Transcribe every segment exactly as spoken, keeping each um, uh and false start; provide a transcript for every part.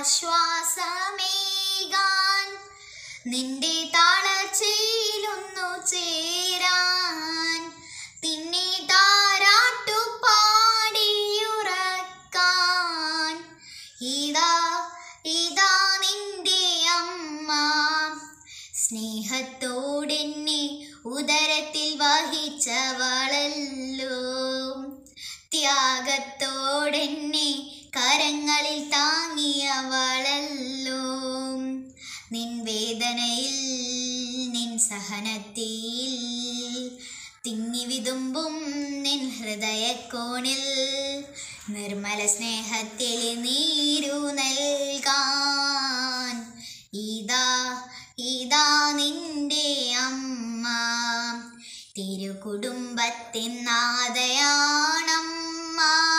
ആശ്വാസമേകാൻ നിന്റെ താളച്ചയിലൊന്നു ചേരാൻ തിന്നെ താരാട്ടു പാടിയുറക്കാൻ ഇതാ ഇതാ നിന്റെ അമ്മ സ്നേഹത്തോടെന്നെ ഉദരത്തിൽ വഹിച്ചവളല്ലോ ത്യാഗത്തോടെന്നെ കരങ്ങളിൽ താങ്ങിയവളല്ലോ നിൻ വേദനയിൽ നിൻ സഹനത്തിൽ തിങ്ങി വിതുമ്പും നിൻ ഹൃദയക്കോണിൽ നിർമ്മല സ്നേഹത്തിൽ നീരു നൽകാൻ ഇതാ ഇതാ നിന്റെ അമ്മ തിരുകുടുംബത്തിൻ നാഥയാണമ്മ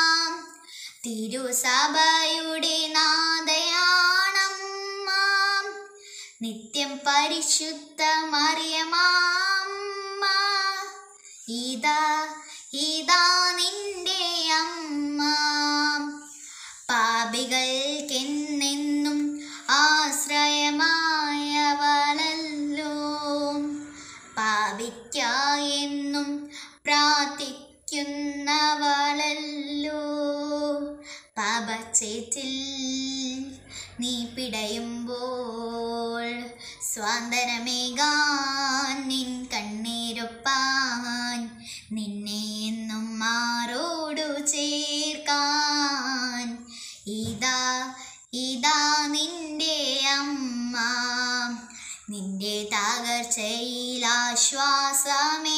തിരുസഭയുടെ നാഥയാണമ്മ നിത്യം പരിശുദ്ധ മറിയമമ്മ ഇതാ ഇതാ നിന്റെ അമ്മ പാപികൾക്കെന്നെന്നും ആശ്രയമായവളല്ലോ പാപിക്കായെന്നും പ്രാർത്ഥിക്കുന്നവളല്ലോ പാപച്ചേറ്റിൽ നീ പിടയുമ്പോൾ സ്വാതന്ത്രമേകാൻ നിൻ കണ്ണീരൊപ്പാൻ നിന്നെ എന്നും മാറോടു ചേർക്കാൻ ഇതാ ഇതാ നിന്റെ അമ്മ നിന്റെ തകർച്ചയിൽ ആശ്വാസമേ